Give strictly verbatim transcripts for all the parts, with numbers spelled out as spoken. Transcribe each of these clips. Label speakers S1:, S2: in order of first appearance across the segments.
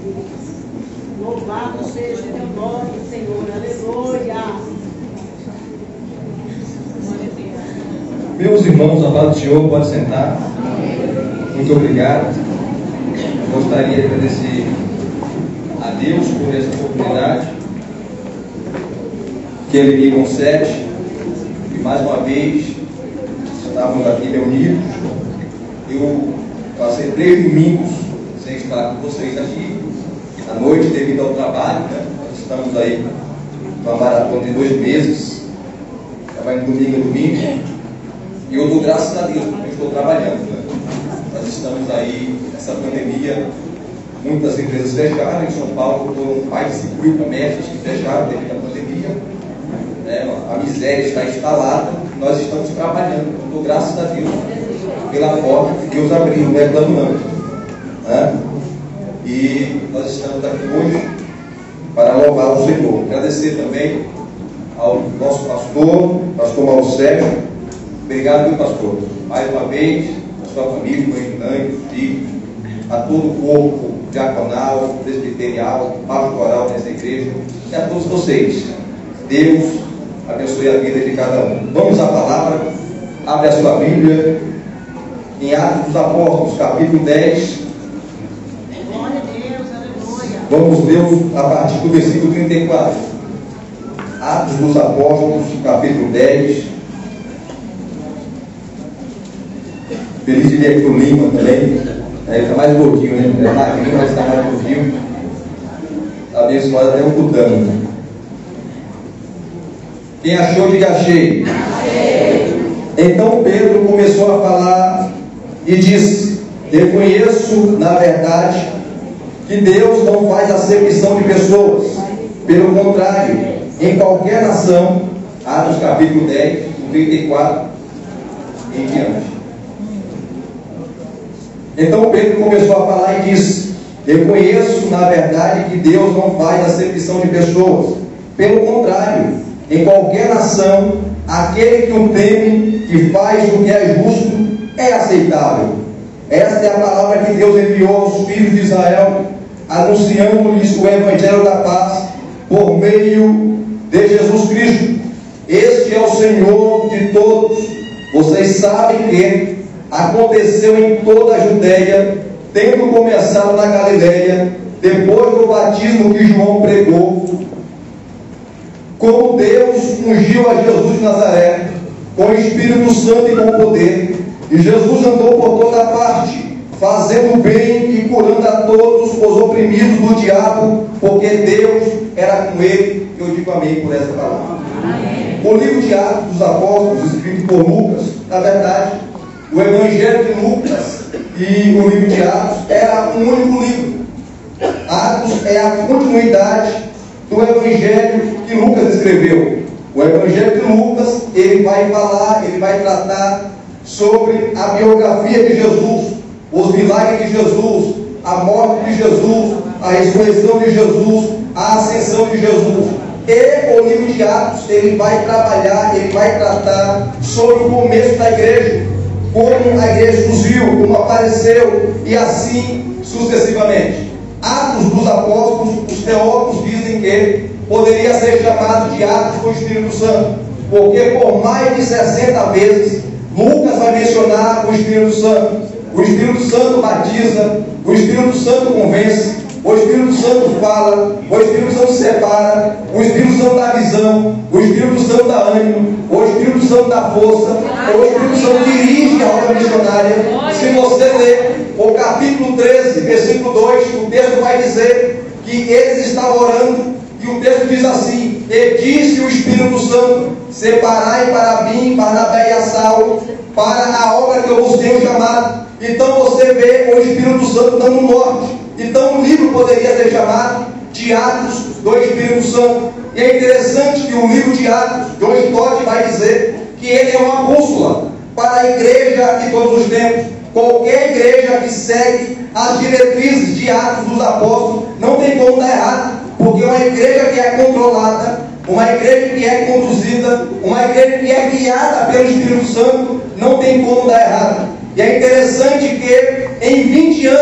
S1: Louvado seja o teu nome, Senhor. Aleluia.
S2: Meus irmãos, a paz do Senhor, pode sentar. Muito obrigado. Gostaria de agradecer a Deus por essa oportunidade que Ele me concede. E mais uma vez, estávamos aqui reunidos. Eu passei três domingos sem estar com vocês aqui à noite, devido ao trabalho, né? Nós estamos aí numa maratona de dois meses, trabalhando domingo a domingo, e eu dou graças a Deus porque eu estou trabalhando, né? Nós estamos aí nessa pandemia, muitas empresas fecharam. Em São Paulo foram mais de cinco mil comércios que fecharam devido à pandemia, né? A miséria está instalada, nós estamos trabalhando. Eu dou graças a Deus pela porta que Deus abriu, não é plano não, né? E nós estamos aqui hoje para louvar o Senhor. Agradecer também ao nosso pastor, pastor Mauro Sérgio. Obrigado, meu pastor, mais uma vez, a sua família, mãe, mãe, filhos, a todo o corpo diaconal, presbiterial, pastoral dessa igreja, e a todos vocês. Deus abençoe a vida de cada um. Vamos à palavra. Abre a sua Bíblia em Atos dos Apóstolos, capítulo dez.
S1: Glória a Deus, aleluia.
S2: Vamos ler a partir do versículo trinta e quatro. Atos dos Apóstolos, capítulo dez. Feliz de ver aqui o Lima também. Ele está mais gordinho, né? Ele é magrinho, mas está mais gordinho. Está abençoado até o cutano, né? Quem achou, diga achei. Achei. Então Pedro começou a falar e disse: reconheço, na verdade, que Deus não faz acepção de pessoas. Pelo contrário, em qualquer nação, Atos capítulo dez, trinta e quatro em diante. Então Pedro começou a falar e disse: reconheço, na verdade, que Deus não faz acepção de pessoas. Pelo contrário, em qualquer nação, aquele que o teme, que faz o que é justo, é aceitável. Esta é a palavra que Deus enviou aos filhos de Israel, anunciando-lhes o evangelho da paz por meio de Jesus Cristo. Este é o Senhor de todos. Vocês sabem que aconteceu em toda a Judeia, tendo começado na Galileia, depois do batismo que João pregou, como Deus ungiu a Jesus de Nazaré com o Espírito Santo e com poder, e Jesus andou por toda parte, fazendo bem e curando a todos os oprimidos do diabo, porque Deus era com ele. Eu digo amém por essa palavra. Amém. O livro de Atos dos Apóstolos, escrito por Lucas, na verdade, o Evangelho de Lucas e o livro de Atos era um único livro. Atos é a continuidade do Evangelho que Lucas escreveu. O Evangelho de Lucas, ele vai falar, ele vai tratar sobre a biografia de Jesus, os milagres de Jesus, a morte de Jesus, a ressurreição de Jesus, a ascensão de Jesus. E o livro de Atos, ele vai trabalhar, ele vai tratar sobre o começo da igreja, como a igreja surgiu, como apareceu, e assim sucessivamente. Atos dos Apóstolos, os teólogos dizem que poderia ser chamado de Atos do Espírito Santo, porque por mais de sessenta vezes Lucas vai mencionar o Espírito Santo. O Espírito Santo batiza, o Espírito Santo convence, o Espírito Santo fala, o Espírito Santo separa, o Espírito Santo dá visão, o Espírito Santo dá ânimo, o Espírito Santo dá força, o Espírito Santo dirige a obra missionária. Se você ler o capítulo treze, versículo dois, o texto vai dizer que eles estavam orando, e o texto diz assim: e disse o Espírito Santo: separai para mim Barnabé e a Saulo para a obra que eu vos tenho chamado. Então você vê o Espírito Santo dando norte. Então o livro poderia ser chamado de Atos do Espírito Santo. E é interessante que o livro de Atos, John Stott vai dizer que ele é uma bússola para a igreja de todos os tempos. Qualquer igreja que segue as diretrizes de Atos dos Apóstolos não tem como dar errado, porque uma igreja que é controlada, uma igreja que é conduzida, uma igreja que é guiada pelo Espírito Santo, não tem como dar errado. E é interessante que em vinte anos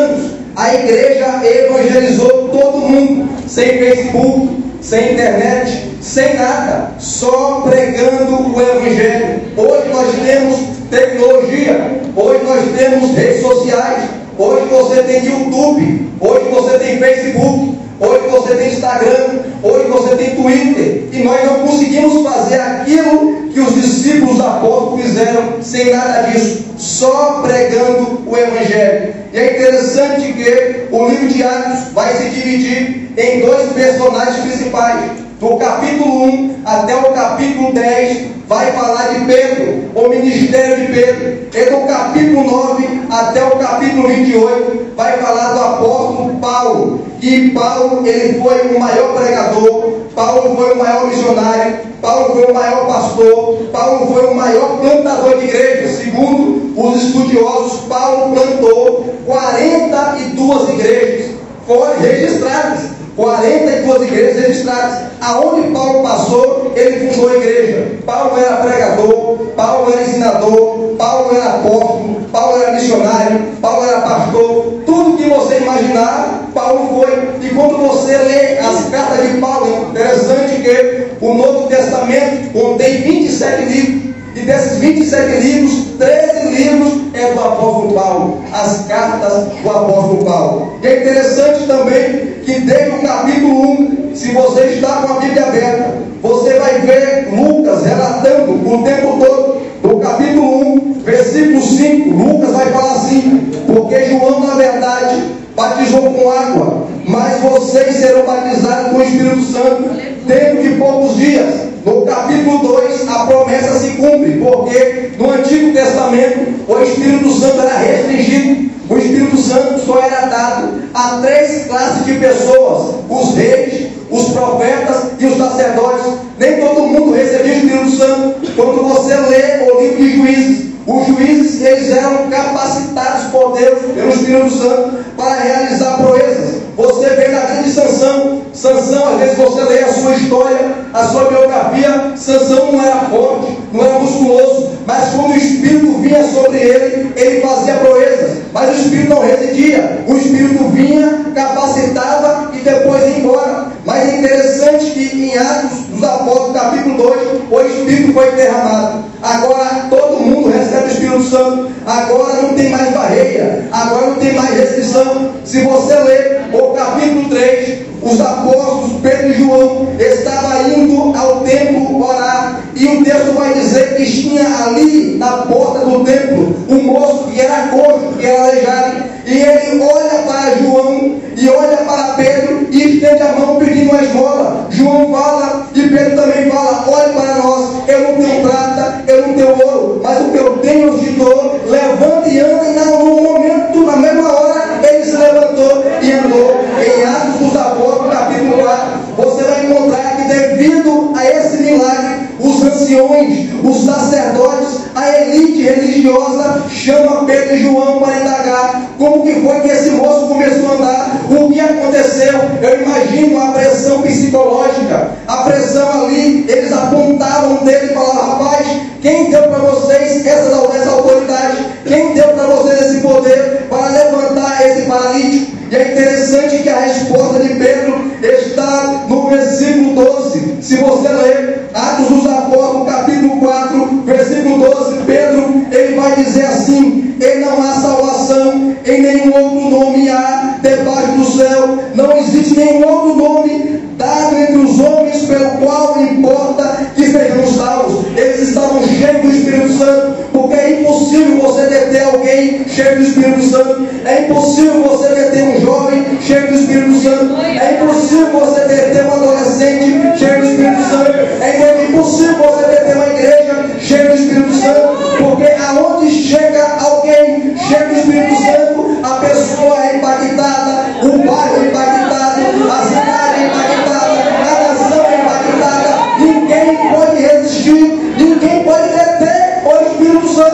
S2: A igreja evangelizou todo mundo, sem Facebook, sem internet, sem nada, só pregando o Evangelho. Hoje nós temos tecnologia, hoje nós temos redes sociais, hoje você tem YouTube, hoje você tem Facebook, hoje você tem Instagram, hoje você tem Twitter, e nós não conseguimos fazer aquilo que os discípulos apóstolos fizeram sem nada disso, só pregando o Evangelho. E é interessante que o livro de Atos vai se dividir em dois personagens principais. Do capítulo um até o capítulo dez vai falar de Pedro, o ministério de Pedro. E do capítulo nove até o capítulo vinte e oito vai falar do apóstolo Paulo. E Paulo, ele foi o maior pregador, Paulo foi o maior missionário, Paulo foi o maior pastor, Paulo foi o maior plantador de igreja. Segundo os estudiosos, Paulo plantou quarenta e duas igrejas, foram registradas. quarenta e duas igrejas registradas. Aonde Paulo passou, ele fundou a igreja. Paulo era pregador, Paulo era ensinador, Paulo era apóstolo, Paulo era missionário, Paulo era pastor. Tudo que você imaginar, Paulo foi. E quando você lê as cartas de Paulo, é interessante que o Novo Testamento contém vinte e sete livros. E desses vinte e sete livros, treze livros é do apóstolo Paulo, as cartas do apóstolo Paulo. E é interessante também que desde o capítulo um, se você está com a Bíblia aberta, você vai ver Lucas relatando o tempo todo. No capítulo um, versículo cinco, Lucas vai falar assim: porque João, na verdade, batizou com água, mas vocês serão batizados com o Espírito Santo dentro de poucos dias. No capítulo dois, a promessa se cumpre, porque no Antigo Testamento o Espírito Santo era restringido. O Espírito Santo só era dado a três classes de pessoas: os reis, os profetas e os sacerdotes. Nem todo mundo recebia o Espírito Santo. Quando você lê o livro de Juízes, os juízes, eles eram capacitados por Deus, pelo Espírito Santo, para realizar proezas. Você vê na vida de Sansão. Sansão, às vezes você lê a sua história, a sua biografia. Sansão não era forte, não era musculoso, mas quando o Espírito vinha sobre ele, ele fazia proezas. Mas o Espírito não residia. O Espírito vinha, capacitava e depois ia embora. Mas é interessante que em Atos dos Apóstolos, capítulo dois, o Espírito foi derramado. Agora todo mundo recebe o Espírito Santo. Agora não tem mais barreira, agora não tem mais restrição. Se você ler o capítulo três, os apóstolos Pedro e João estavam indo ao templo orar, e o texto vai dizer que tinha ali na porta do templo um moço que era coxo, que era aleijado, e ele olha para João e olha para Pedro e estende a mão pedindo uma esmola. João fala e Pedro também fala: olhe para nós, eu não tenho prata, eu não tenho ouro, mas o que eu tenho eu te dou. Levanta e anda. E no momento, na mesma hora, ele se levantou e andou. Em Atos dos Apóstolos, capítulo quatro, você vai encontrar que devido a esse milagre, os anciões, os sacerdotes, a elite religiosa chama Pedro e João para indagar como que foi que esse moço começou a andar, o que aconteceu. Eu imagino a pressão psicológica, a pressão ali. Eles apontavam dele e falavam: rapaz, quem deu para vocês essa, essa autoridade? Quem deu para vocês esse poder para levantar esse paralítico? E é interessante que a resposta de Pedro está no versículo doze. Se você ler Atos dos Apóstolos, capítulo quatro, versículo doze, Pedro, ele vai dizer assim: e não há salvação em nenhum outro nome há debaixo do céu, não existe nenhum outro nome dado entre os homens pelo qual importa que sejamos salvos. Eles estavam cheios do Espírito Santo, porque é impossível você deter alguém cheio do Espírito Santo. É impossível você deter um jovem cheio do Espírito Santo. É impossível você deter um adolescente cheio do Espírito Santo. É impossível você deter uma igreja cheia do Espírito Santo, porque aonde chega alguém cheio do Espírito Santo, a pessoa é impactada, o bairro é impactado, a cidade é impactada, a nação é impactada. Ninguém pode resistir, ninguém pode deter o Espírito Santo.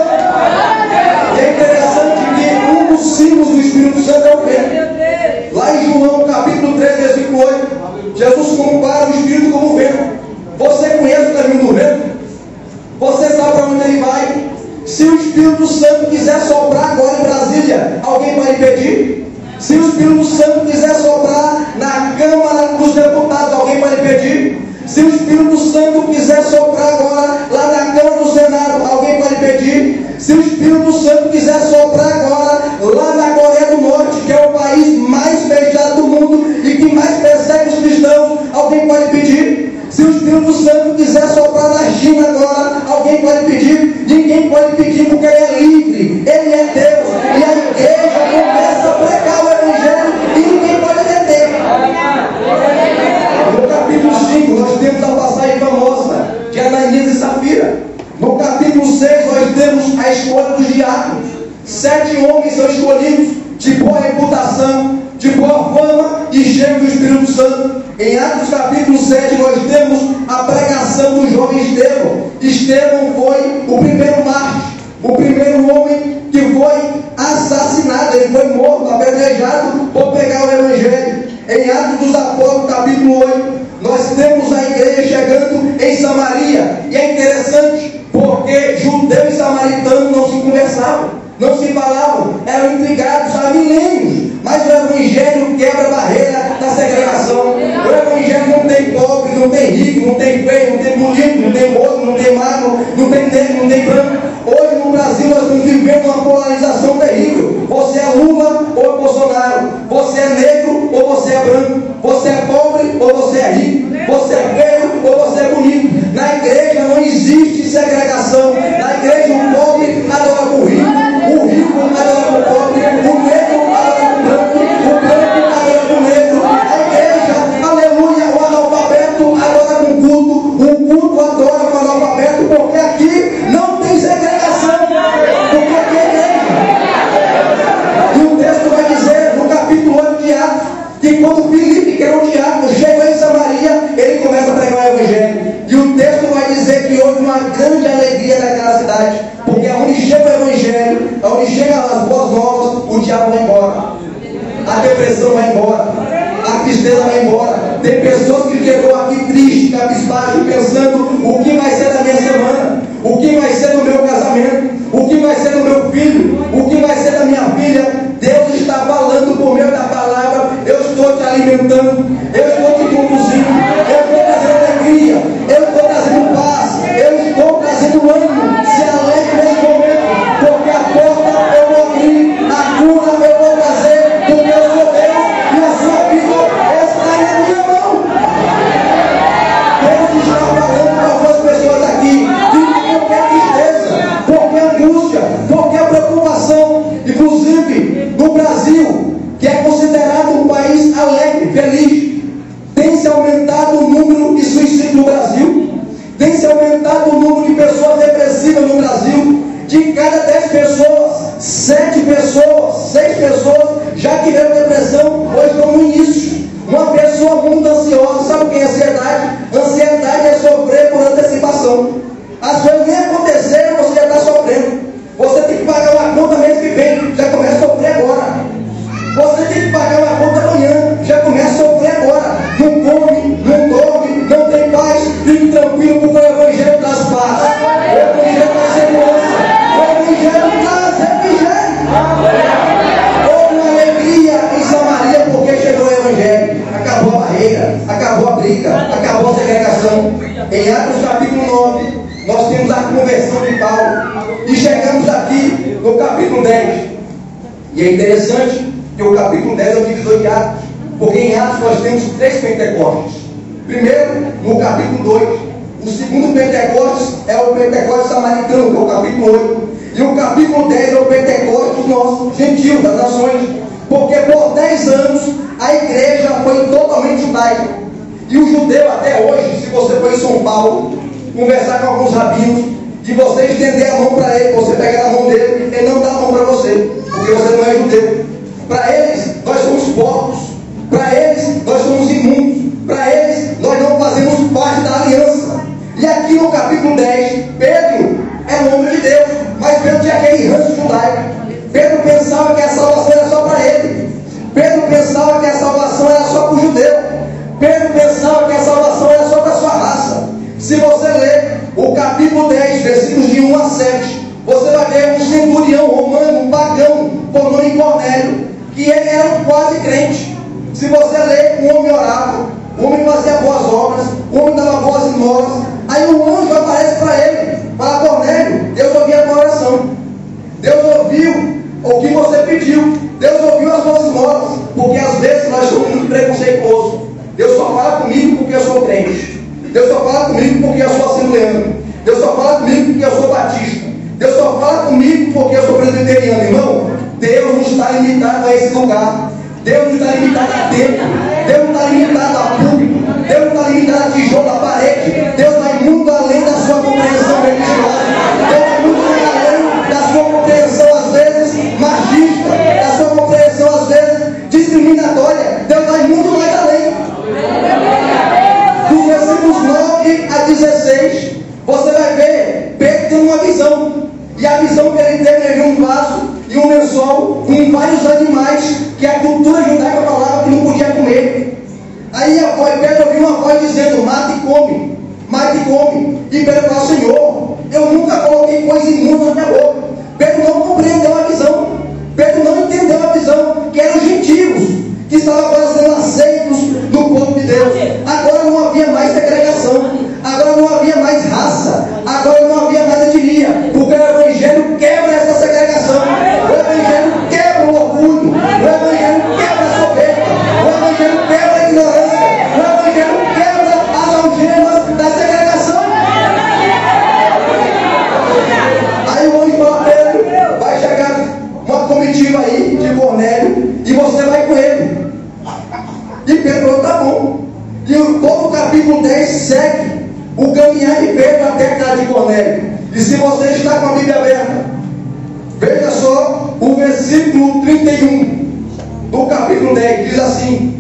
S2: E é interessante que um dos símbolos do Espírito Santo é o vento. Lá em João capítulo três, versículo oito, Jesus compara o Espírito como vento. Você conhece o caminho do vento? Você sabe para onde ele vai? Se o Espírito Santo quiser soprar agora em Brasília, alguém vai impedir? Se o Espírito Santo quiser soprar na Câmara dos Deputados, alguém pode impedir? Se o Espírito Santo quiser soprar agora lá na Câmara do Senado, alguém pode impedir? Se o Espírito Santo quiser soprar agora lá na Coreia do Norte, que é o país mais fechado do mundo e que mais persegue os cristãos, alguém pode impedir? Se o Espírito Santo quiser soprar na China agora, alguém pode pedir? Ninguém pode pedir, porque Ele é livre, Ele é Deus, e a igreja começa a pregar o Evangelho e ninguém pode deter. No capítulo cinco, nós temos a passagem famosa de Ananias e Safira. No capítulo seis, nós temos a escolha dos diáconos. Sete homens são escolhidos de boa reputação, de boa fama e cheios do Espírito Santo. Em Atos capítulo sete, nós temos a pregação do jovem Estevão. Estevão foi o primeiro mártir, o primeiro homem que foi assassinado. Ele foi morto, apedrejado por pregar o Evangelho. Em Atos dos Apóstolos capítulo oito, nós temos a igreja chegando em Samaria. E é interessante, porque judeu e samaritano não se conversavam, não se falavam, eram intrigados há milênios. Mas o Evangelho quebra a barreira da segregação. O Evangelho não tem pobre, não tem rico, não tem feio, não tem bonito, não tem moço, não tem magro, não tem negro, não tem branco. Hoje no Brasil nós estamos vivendo uma polarização terrível. Você é Lula ou é Bolsonaro. Você é negro ou você é branco. Você é pobre ou você é rico. Você é feio ou você é bonito. Na igreja não existe segregação. Na igreja o pobre adora o rico, o rico adora o pobre, o negro adora o branco, o branco adora o negro. A igreja, aleluia, o analfabeto adora com culto, o culto adora com analfabeto, porque aqui não tem segregação, porque aqui é igreja. E o texto vai dizer, no capítulo oito de Atos, que quando Filipe, que era um diácono, chegou em Samaria, ele começa a pregar o Evangelho. E o texto vai dizer que houve uma grande alegria naquela cidade, porque onde chega o Evangelho, onde chegam as boas novas, o diabo vai embora, a depressão vai embora, a tristeza vai embora. Tem pessoas que chegou aqui triste, cabisbaixo, pensando o que vai ser da minha semana, o que vai ser do meu casamento, o que vai ser do meu filho, o que vai ser da minha filha. Deus está falando por meio da palavra. Eu estou te alimentando, eu estou te conduzindo, eu estou trazendo alegria, eu estou trazendo paz, eu estou trazendo ânimo. Se alegre nesse momento, porque a porta eu vou abrir, a cura eu vou trazer, porque eu sou Deus e a sua vida está na minha mão. Deus está falando para algumas pessoas aqui, de qualquer tristeza, qualquer angústia, qualquer preocupação. Inclusive no Brasil, que é considerado um país alegre, feliz, tem se aumentado o número de suicídios no Brasil, tem se aumentado o número de pessoas depressivas no Brasil. De cada dez pessoas, sete pessoas, seis pessoas já tiveram depressão ou estão no início. Uma pessoa muito ansiosa, sabe o que é ansiedade? Ansiedade é sofrer por antecipação. As coisas nem aconteceram, você já está sofrendo. Você tem que pagar uma conta mês que vem, já começa a sofrer agora. Você tem que pagar uma conta amanhã, já começa a sofrer agora. Não come, não dorme, não tem paz. Fique tranquilo, porque o Evangelho traz paz. O Evangelho traz segurança. O Evangelho traz refrigério. Houve uma alegria em Samaria porque chegou o Evangelho. Acabou a barreira, acabou a briga, acabou a segregação. Em Atos capítulo nove, nós temos a conversão de Paulo. E chegamos aqui no capítulo dez. E é interessante que o capítulo dez é o divisor de Atos, porque em Atos nós temos três Pentecostes. Primeiro, no capítulo dois. O segundo Pentecostes é o Pentecostes samaritano, que é o capítulo oito. E o capítulo dez é o Pentecostes dos nossos gentios, das nações. Porque por dez anos a igreja foi totalmente judaica. E o judeu até hoje, se você for em São Paulo, conversar com alguns rabinos, e você estender a mão para ele, você pegar na mão dele, ele não dá a mão para você, porque você não é judeu. Para eles, nós somos porcos. Para eles, nós somos imundos. Para eles, nós não fazemos parte da aliança. E aqui no capítulo dez, Pedro é o homem de Deus, mas Pedro tinha aquele ranço judaico. Pedro pensava que a salvação era só para ele. Pedro pensava que a salvação era só para o judeu. Pedro pensava que a salvação era só para a sua raça. Se você ler o capítulo dez, versículos de um a sete, você vai ver um centurião romano, um pagão, por nome Cornélio, que ele era um quase crente. Se você ler, o homem orava, o homem fazia boas obras, o homem dava boas esmolas. Aí um anjo aparece para ele, fala: Cornélio, Deus ouviu a tua oração, Deus ouviu o que você pediu, Deus ouviu as suas esmolas. Porque às vezes nós somos muito preconceituosos. Deus só fala comigo porque eu sou crente, Deus só fala comigo porque eu sou assembleano, Deus só fala comigo porque eu sou batista, Deus só fala comigo porque eu sou presbiteriano. Irmão, Deus não está limitado a esse lugar, Deus não está limitado a tempo, Deus não está limitado a público, Deus não está limitado a tijolo da parede. Deus vai muito além da sua compreensão religiosa, Deus vai muito além da sua compreensão às vezes machista, da sua compreensão às vezes discriminatória. Deus vai muito mais além. Dos versículos nove a dezesseis, você vai ver Pedro tem uma visão, e a visão que ele teve, ele viu um vaso e um lençol com vários animais que a cultura judaica falava que não podia comer. Aí a voz, Pedro ouviu uma voz dizendo: mata e come, mata e come. E Pedro falou: Senhor, eu nunca coloquei coisa imunda na minha boca. Pedro não compreendeu a visão, Pedro não entendeu a visão, que eram os gentios que estavam agora sendo aceitos no povo de Deus. Agora não havia mais segregação, agora não havia mais raça, agora não havia mais etnia, porque o Evangelho quebra essa segregação, o Evangelho quebra o orgulho, o Evangelho quebra a soberba, o Evangelho quebra a ignorância, o Evangelho quebra as algemas da segregação. Aí o homem fala: Pedro, vai chegar uma comitiva aí de Cornélio e você vai com ele. E Pedro falou: tá bom. E todo o capítulo dez segue o caminhar de Pedro até a casa de Cornélio. E se você está com a Bíblia aberta, veja só o versículo trinta e um do capítulo dez, diz assim: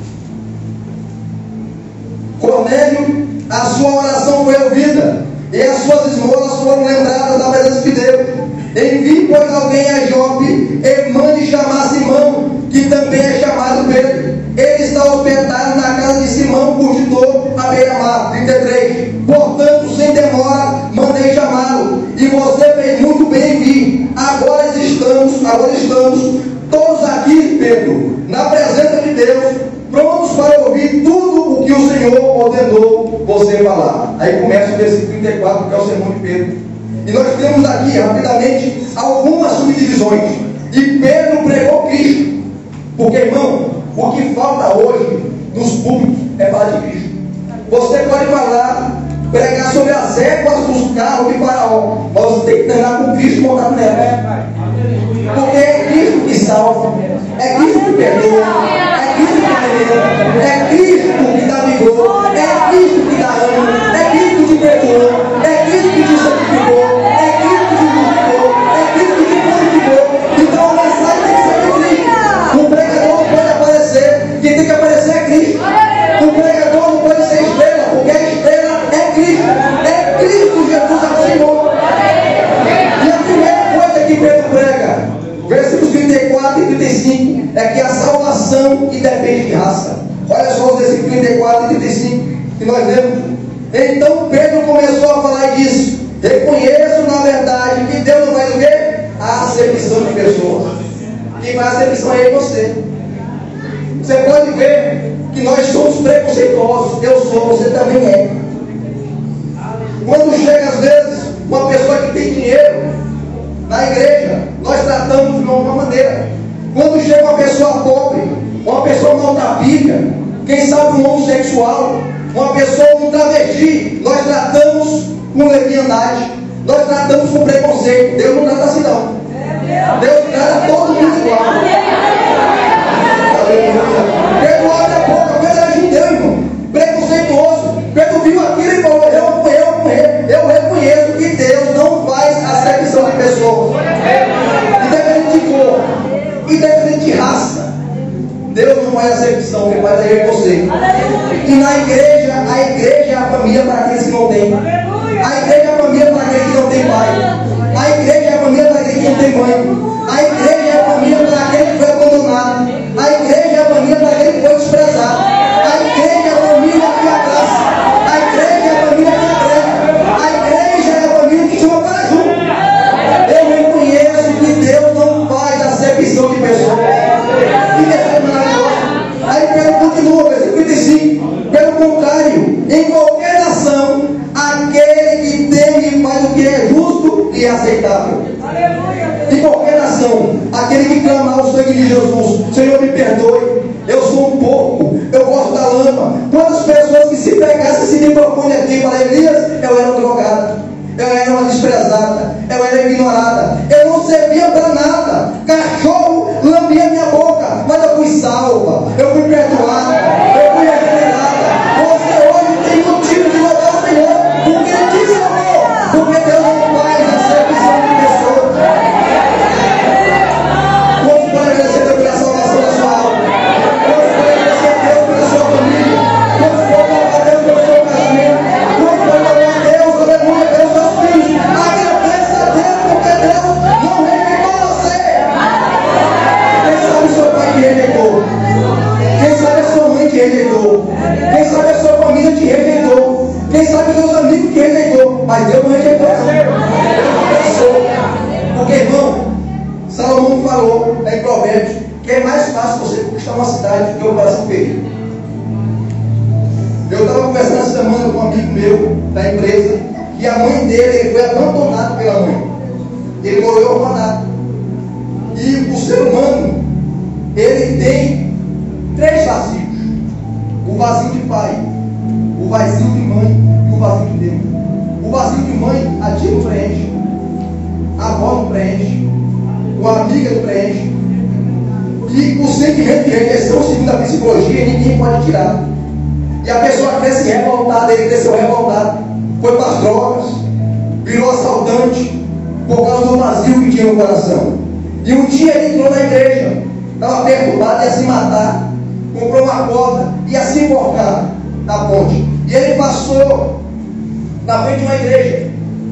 S2: Cornélio, a sua oração foi ouvida, e as suas esmolas foram lembradas da presença de Deus. Envie, pois, alguém a Jope e mande chamar Simão, que também é chamado Pedro. Ele está hospedado na casa de Simão, curtidor, à beira-mar. trinta e três. Portanto, sem demora, mandei chamá-lo, e você fez muito bem em vir. Agora estamos, agora estamos todos aqui, Pedro, na presença de Deus, prontos para ouvir tudo o que o Senhor ordenou você falar. Aí começa o versículo trinta e quatro, que é o sermão de Pedro. E nós temos aqui, rapidamente, algumas subdivisões. E Pedro pregou Cristo. Porque, irmão, o que falta hoje nos públicos é falar de Cristo. Você pode falar, pregar sobre as éguas dos carros de Faraó, mas você tem que terminar com Cristo montado nela. Porque é Cristo que salva, é Cristo que perdoa, é Cristo que libera, é Cristo que dá vigor, é Cristo que dá ânimo, é Cristo que perdoa, é Cristo que te santificou, é Cristo que te justificou, é Cristo que te purificou. Então a mensagem tem que ser de Cristo. Um pregador não pode aparecer, quem tem que aparecer é Cristo. Um pregador não pode ser estrela, porque a estrela é Cristo, é Cristo Jesus, é o Senhor. E a primeira coisa que Pedro prega, versículos trinta e quatro e trinta e cinco, é que a salvação independe de raça. Olha só os versículos trinta e quatro e trinta e cinco que nós lemos. Então Pedro começou a falar e disse: reconheço na verdade que Deus não faz o quê? A acepção de pessoas. Quem faz a acepção é você. Você pode ver que nós somos preconceituosos. Eu sou, você também é. Quando chega às vezes uma pessoa que tem dinheiro na igreja, nós tratamos de uma maneira. Quando chega uma pessoa pobre, uma pessoa maltrapilha, quem sabe um homossexual, uma pessoa, um travesti, nós tratamos com leviandade, nós tratamos com preconceito. Deus não trata assim não. Deus trata todo mundo igual. Pedro abre a boca, Pedro era judeu, irmão, preconceituoso. Pedro viu aquilo e falou: eu, eu, eu reconheço que Deus não faz acepção de pessoas, independente de cor, independente de raça. Deus não faz acepção, quem faz aí é você. E na igreja, a igreja é a família para aqueles que não têm. A igreja é a família para aqueles que não têm pai. A igreja é a família para aqueles que não têm mãe. A igreja é a família para aquele que foi abandonado. A igreja é a família para aquele que foi desprezado. A igreja é a família que abraça. A igreja é a família que agrega. A igreja é a família que chama para junto. Eu reconheço que Deus não faz acepção de pessoas. aceitável. Em qualquer nação, aquele que clama ao sangue de Jesus: Senhor, me perdoe, eu sou um porco, eu gosto da lama. Quantas pessoas que se pegassem esse microfone aqui para Elias, eu era um drogado, eu era uma desprezada, eu era ignorada, eu não servia para nada, cachorro lambia minha boca, mas eu fui salva, eu fui perdoada, eu fui regenerada. Você hoje tem motivo de louvar o Senhor, porque Ele te salvou, porque Deus não faz acepção de pessoas. Quantos podem agradecer Deus pela salvação da sua alma? Quantos podem agradecer Deus pela sua família? Quantos podem louvar Deus pelo seu casamento? Quantos podem louvar Deus, aleluia, pelos seus filhos? Agradeça a Deus, porque Deus não rejeitou você. Quem sabe o seu pai te rejeitou? Quem sabe a sua mãe te rejeitou? Quem sabe a sua família te rejeitou? Quem sabe os seus amigos te rejeitou? Mas Deus não rejeitou, não. Deus abençoou. Porque, irmão, Salomão falou em Provérbios que é mais fácil você conquistar uma cidade do que um coração ferido. Eu estava conversando essa semana com um amigo meu da empresa, e a mãe dele, ele foi abandonado pela mãe. Ele morou em orfanato. E o ser humano, ele tem três vazios: o vazio de pai, o vazio de mãe e o vazio de Deus. O vazio de mãe, a tia não preenche, a avó não preenche, uma amiga não preenche, e o sentimento de rejeição, segundo a psicologia, ninguém pode tirar. E a pessoa cresce revoltada, ele cresceu revoltado, foi para as drogas, virou assaltante, por causa do vazio que tinha no coração. E um dia ele entrou na igreja, estava perturbado, ia se matar, comprou uma corda, ia se enforcar na ponte. E ele passou na frente de uma igreja,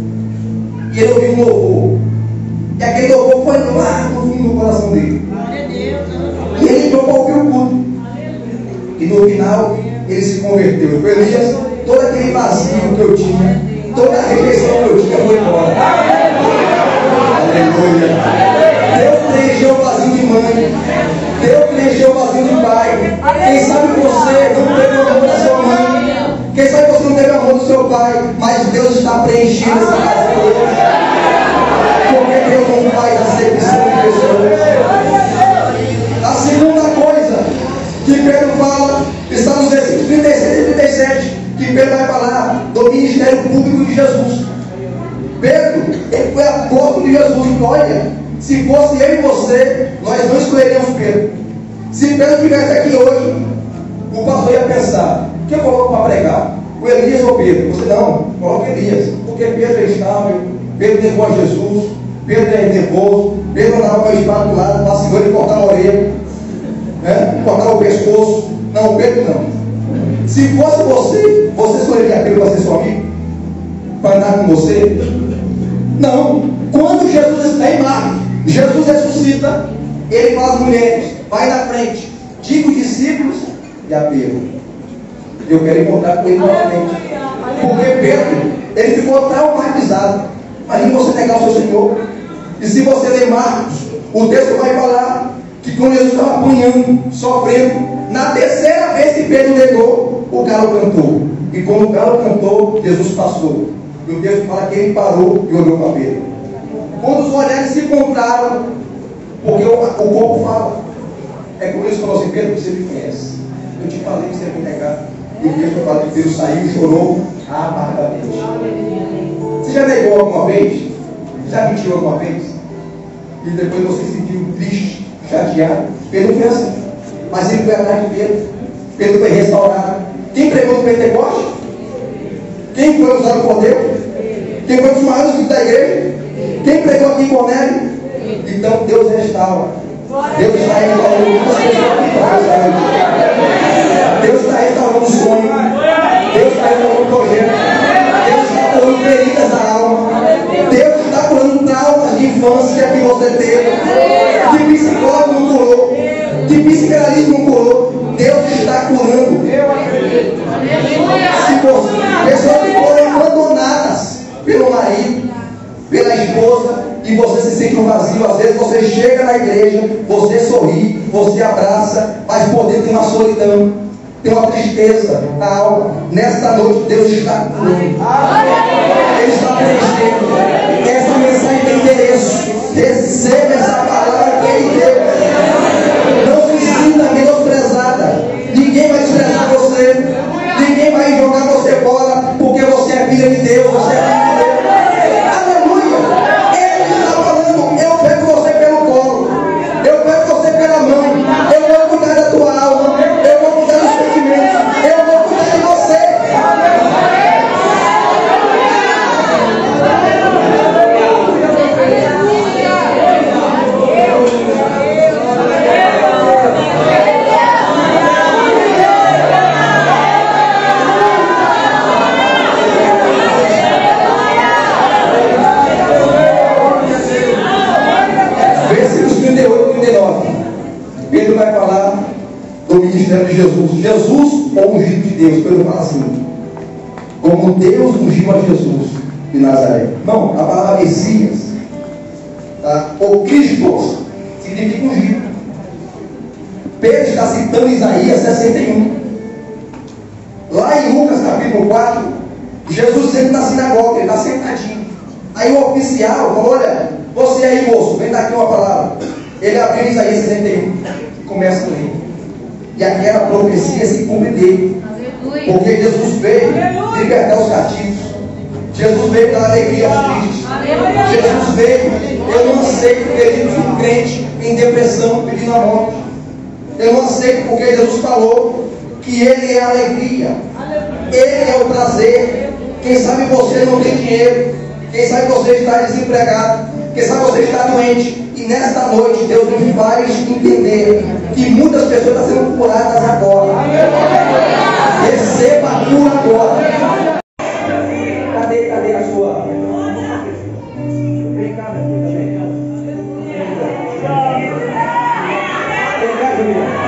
S2: e ele ouviu um louvor. E aquele louvor foi lá no fundo do coração dele. E ele entrou para ouvir o culto. E no final, ele se converteu. Foi Elias, todo aquele vazio que eu tinha, toda a rejeição que eu tinha foi embora. Aleluia. Deus preencheu o vazio de mãe. Deus preencheu o vazio de pai. Quem sabe você não teve o amor da sua mãe. Quem sabe você não teve o amor do seu pai. Mas Deus está preenchendo esse vazio hoje. Porque Deus não faz acepção de pessoas. A segunda coisa que Pedro fala está nos versículos trinta e seis e trinta e sete, que Pedro vai falar do ministério público de Jesus. Pedro, ele foi apóstolo de Jesus. Olha, se fosse eu e você, nós não escolheríamos Pedro. Se Pedro estivesse aqui hoje, o pastor ia pensar: quem eu coloco para pregar? O Elias ou Pedro? Você não, coloca Elias, porque Pedro é estável, Pedro levou a Jesus, Pedro é nervoso, Pedro andava com a espada do lado, para segurar e cortar a orelha, né? Cortar o pescoço. Não, Pedro não. Se fosse você, você escolheria Pedro para ser seu amigo? Para andar com você? Não. Quando Jesus está em Marcos, Jesus ressuscita, ele fala às mulheres: vai na frente, diga os discípulos e a Pedro: eu quero encontrar com ele novamente. Porque Pedro, ele ficou traumatizado. Imagina você negar o seu Senhor. E se você ler Marcos, o texto vai falar que quando Jesus estava apanhando, sofrendo, na terceira vez que Pedro negou, o galo cantou. E quando o galo cantou, Jesus passou. E o texto fala que ele parou e olhou para Pedro. Quando os olhares se encontraram, porque o, o corpo fala, é como eles falaram assim: Pedro, você me conhece, eu te falei que você ia me negar. E o texto fala que Pedro saiu e chorou amargamente. Você já negou alguma vez? Já mentiu alguma vez? E depois você se sentiu triste, chateado? Pedro foi assim, mas ele foi atrás de Pedro. Pedro foi restaurado. Quem pregou no Pentecoste? Quem foi usado por Deus? Quem foi um dos maiores filhos da igreja? Quem pregou aqui em Cornélio? Então Deus restaura. Deus está restaurando muitas pessoas. Deus está restaurando o sonho. Deus está restaurando o projeto. Deus está curando feridas da alma. Deus está curando traumas de infância que você teve, que psicólogo não curou, que psicanalista não curou. Deus está curando. Pessoas que foram abandonadas pelo marido, pela esposa, e você se sente um vazio. Às vezes você chega na igreja, você sorri, você abraça, mas por dentro tem uma solidão, tem uma tristeza na alma. Nesta noite Deus está curando, Ele está preenchendo. Essa mensagem tem isso. Receba essa palavra que Ele deu. Não se sinta menosprezada. Ninguém vai desprezar você. Ninguém vai jogar você fora, porque você é filha de Deus. Você é filho de Deus. Aleluia. Ele está falando: eu pego você pelo colo. Eu pego você pela mão. Eu vou cuidar da tua alma. Eu vou cuidar dos sentimentos. Eu vou cuidar de você. Pedro vai falar do ministério de Jesus. Jesus, o ungido de Deus. Pedro fala assim: como Deus ungiu a Jesus de Nazaré. Não, a palavra Messias, tá? O Cristo, significa ungido. Pedro está citando Isaías sessenta e um. Lá em Lucas capítulo quatro, Jesus sempre na sinagoga, ele está sentadinho. Aí o oficial falou: olha, você aí, moço, vem daqui uma palavra. Ele abriu Isaías sessenta e um e começa a ler. E aquela profecia se cumpre dele. Porque Jesus veio libertar os cativos. Jesus veio dar alegria aos tristes. Jesus veio. Eu não aceito pedindo um crente em depressão, pedindo a morte. Eu não aceito porque Jesus falou que Ele é a alegria. Ele é o prazer. Quem sabe você não tem dinheiro. Quem sabe você está desempregado. Quem sabe você está doente. E nesta noite Deus nos faz entender que muitas pessoas estão sendo curadas agora. Receba a cura agora. Cadê, cadê a sua? Vem cá, aqui também. Vem cá, Juliana.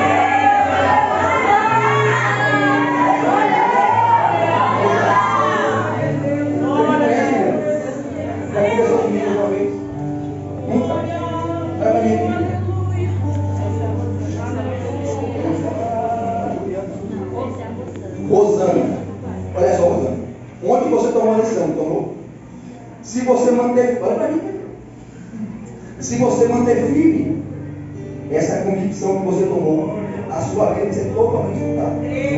S2: Rosana, olha só, Rosana. Onde você tomou a lição? Tomou? Se você manter, olha para mim. Se você manter firme essa convicção que você tomou, a sua vida vai ser totalmente mudada.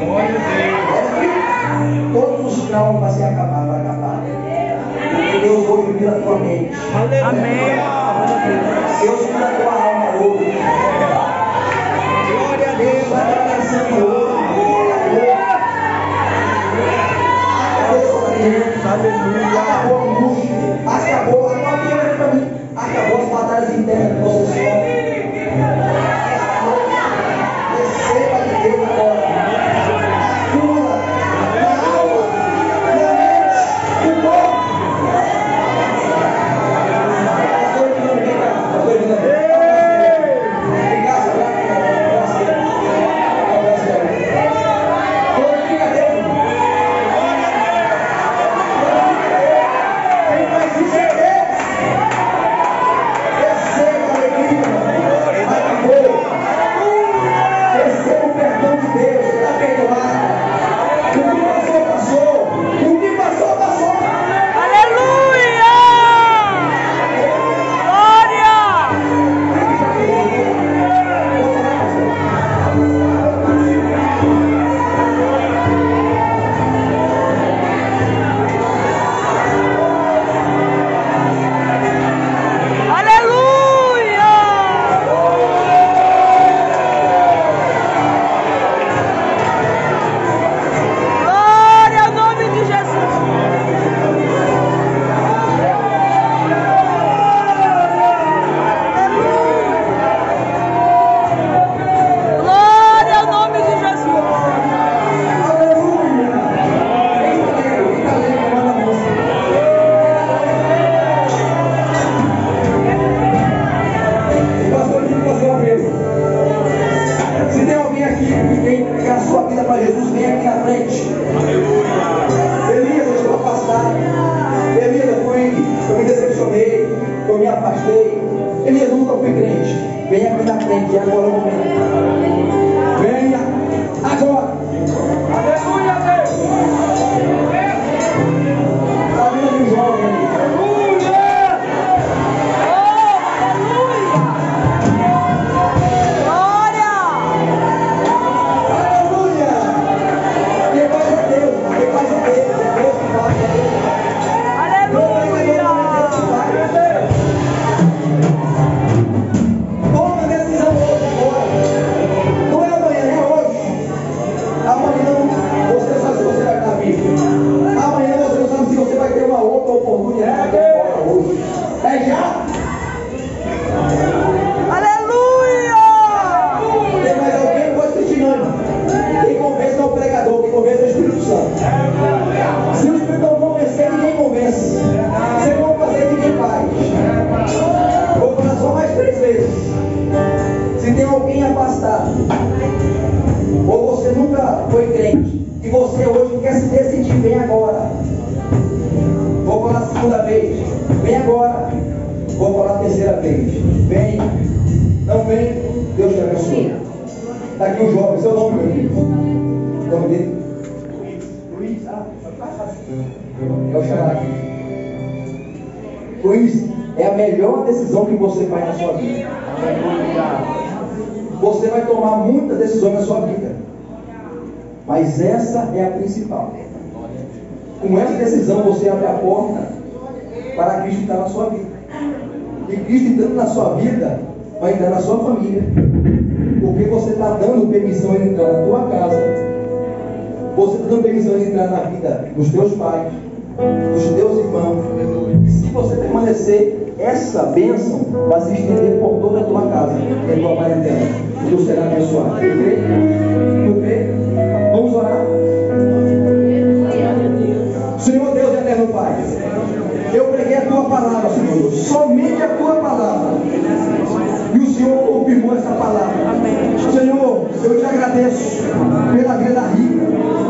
S2: Todos os traumas vão se acabar, vai acabar. Porque Deus hoje vira a tua mente. Amém. Deus vira a tua alma hoje. Glória a Deus, vai abençoando hoje. Aleluia. Acabou a angústia. Acabou, acabou, para mim. Acabou as batalhas internas que você sofre. Receba de Deus agora. Cura na alma, na mente, no corpo. Pastor Edinando, vem cá. Pastor Edinando.
S3: casado, ou você nunca foi crente, e você hoje quer se decidir, vem agora. Vou falar a segunda vez, vem agora. Vou falar a terceira vez, vem. Não vem, Deus te abençoe. Está aqui o jovem, seu nome, meu filho. O nome dele? Luiz. Ah, é o Xará. Luiz, é a melhor decisão que você faz na sua vida. Você vai tomar muitas decisões na sua vida, mas essa é a principal. Com essa decisão você abre a porta para Cristo entrar na sua vida. E Cristo entrando na sua vida, vai entrar na sua família. Porque você está dando permissão de entrar na tua casa. Você está dando permissão de entrar na vida dos teus pais, dos teus irmãos. E se você permanecer, essa bênção vai se estender por toda a tua casa, e a tua parentela. E tu será abençoado. Tu crê? Tu crê? Vamos orar. Senhor Deus eterno Pai, eu preguei a tua palavra, Senhor, somente a tua palavra, e o Senhor confirmou essa palavra. Senhor, eu te agradeço pela vida da Rita,